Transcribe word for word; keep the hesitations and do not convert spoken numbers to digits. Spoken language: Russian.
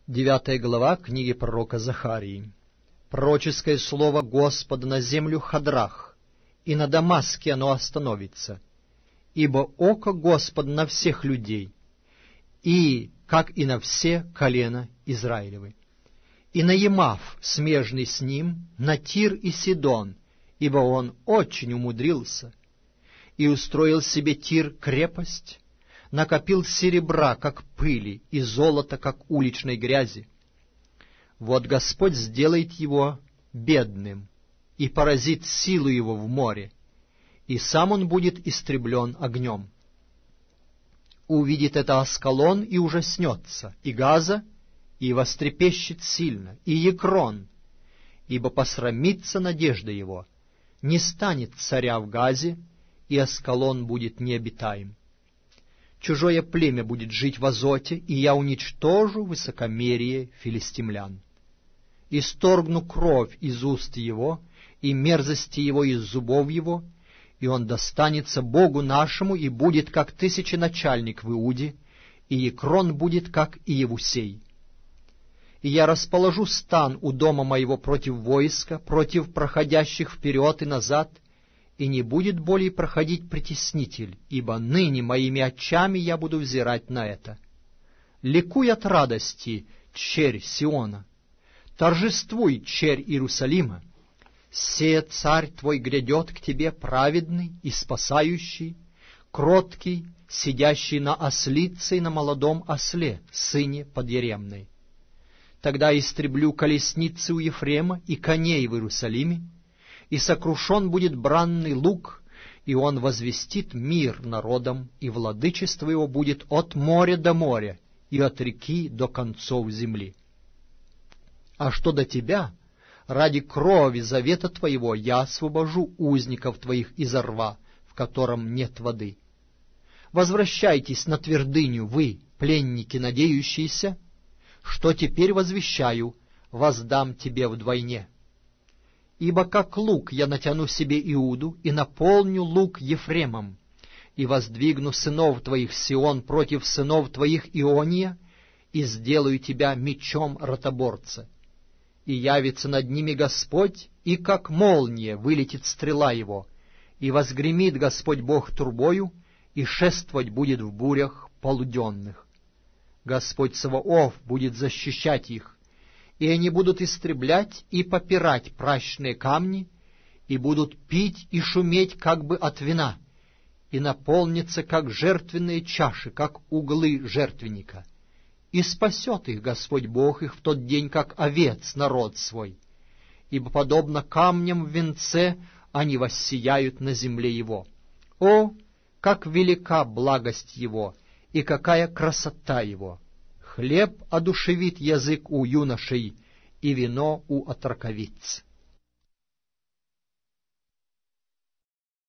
Девятая глава книги пророка Захарии. Пророческое слово Господа на землю Хадрах, и на Дамаске оно остановится. Ибо око Господа на всех людей, и как и на все колена Израилевы. И на Емав, смежный с ним, на Тир и Сидон, ибо он очень умудрился, и устроил себе Тир крепость, накопил серебра, как пыли, и золота, как уличной грязи. Вот Господь сделает его бедным и поразит силу его в море, и сам он будет истреблен огнем. Увидит это Аскалон и ужаснется, и Газа, и вострепещет сильно, и Екрон, ибо посрамится надежда его, не станет царя в Газе, и Аскалон будет необитаем. Чужое племя будет жить в Азоте, и я уничтожу высокомерие филистимлян. Исторгну кровь из уст его, и мерзости его из зубов его, и он достанется Богу нашему, и будет, как тысяченачальник в Иуде, и Екрон будет, как Иевусей. И я расположу стан у дома моего против войска, против проходящих вперед и назад, и не будет более проходить притеснитель, ибо ныне моими очами я буду взирать на это. Ликуй от радости, черь Сиона! Торжествуй, черь Иерусалима! Се царь твой грядет к тебе праведный и спасающий, кроткий, сидящий на ослице и на молодом осле, сыне подъеремной. Тогда истреблю колесницы у Ефрема и коней в Иерусалиме, и сокрушен будет бранный лук, и он возвестит мир народам, и владычество его будет от моря до моря, и от реки до концов земли. А что до тебя, ради крови завета твоего я освобожу узников твоих из рва, в котором нет воды. Возвращайтесь на твердыню, вы, пленники надеющиеся, что теперь возвещаю, воздам тебе вдвойне. Ибо как лук я натяну себе Иуду, и наполню лук Ефремом, и воздвигну сынов твоих Сион против сынов твоих Иония, и сделаю тебя мечом ротоборца. И явится над ними Господь, и как молния вылетит стрела его, и возгремит Господь Бог трубою, и шествовать будет в бурях полуденных. Господь Саваоф будет защищать их, и они будут истреблять и попирать пращные камни, и будут пить и шуметь как бы от вина, и наполнятся, как жертвенные чаши, как углы жертвенника. И спасет их Господь Бог их в тот день, как овец народ свой, ибо, подобно камням в венце, они воссияют на земле его. О, как велика благость его, и какая красота его! Хлеб одушевит язык у юношей, и вино у отроковиц.